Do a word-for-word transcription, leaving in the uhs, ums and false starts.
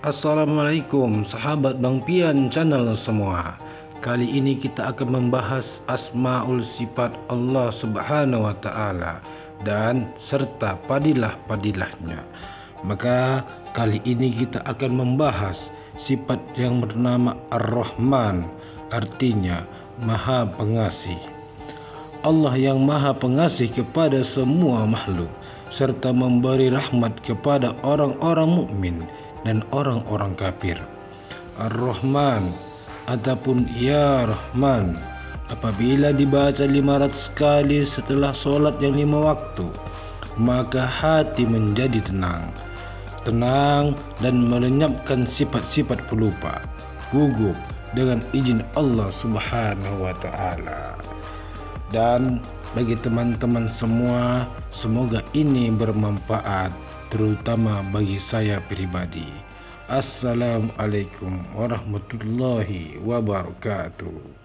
Assalamualaikum sahabat Bang Pian channel semua. Kali ini kita akan membahas asmaul sifat Allah Subhanahu wa taala dan serta padilah-padilahnya. Maka kali ini kita akan membahas sifat yang bernama Ar-Rahman, artinya Maha Pengasih. Allah yang Maha Pengasih kepada semua makhluk serta memberi rahmat kepada orang-orang mukmin dan orang-orang kafir. Ar-Rahman ataupun Ya Rahman apabila dibaca lima ratus kali setelah sholat yang lima waktu, maka hati menjadi tenang tenang dan melenyapkan sifat-sifat pelupa, gugup dengan izin Allah Subhanahu wa taala. Dan bagi teman-teman semua, semoga ini bermanfaat, terutama bagi saya pribadi. Assalamualaikum warahmatullahi wabarakatuh.